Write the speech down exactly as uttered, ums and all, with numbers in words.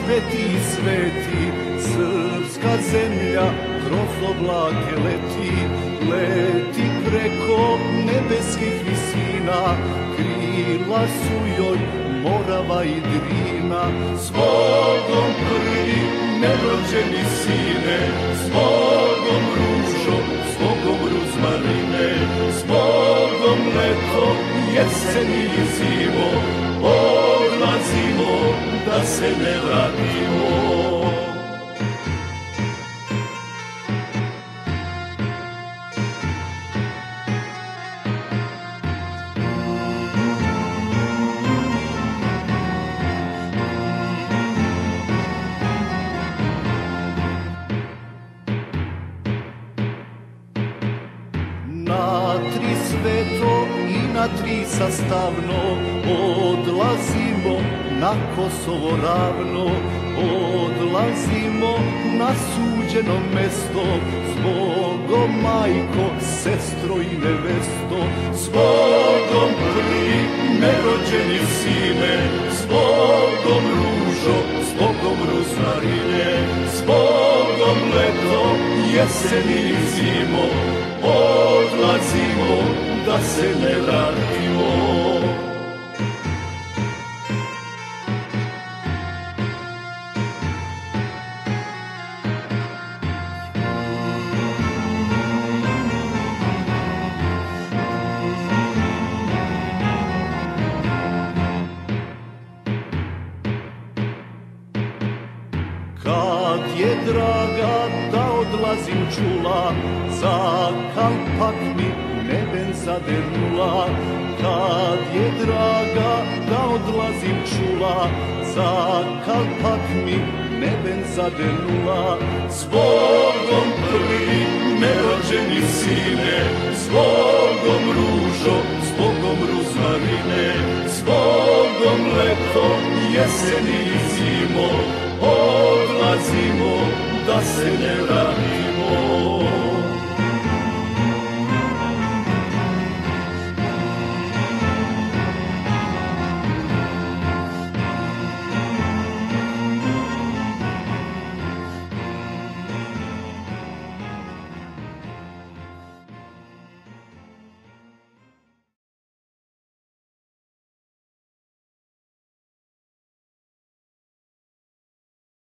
peti sveti, srpska zemlja kroz oblake leti, leti preko nebeskih visina, krila su joj Morava i Drina. Zbogom prvi nerođeni sine, zbogom ružo, zbogom ruzmarine, zbogom leto, jeseni i zimo, odlazimo da se ne vratimo. Tri sastavno odlazimo na Kosovo ravno, odlazimo na suđeno mesto, zbogom majko, sestro i nevesto, zbogom prvi nerođeni sine, zbogom ružo, zbogom ruzmarine, zbogom leto, jeseni i zimo, odlazimo da se ne vratimo. Kad je draga da odlazim čula, za kalpak mi neben zadernula. Kad je draga da odlazim čula, za kalpak mi neben zadernula. Zbogom prvi nerođeni sine, zbogom ružo, zbogom ruzmarine, zbogom leto, jeseni i zimo, odlazimo da se ne vratimo.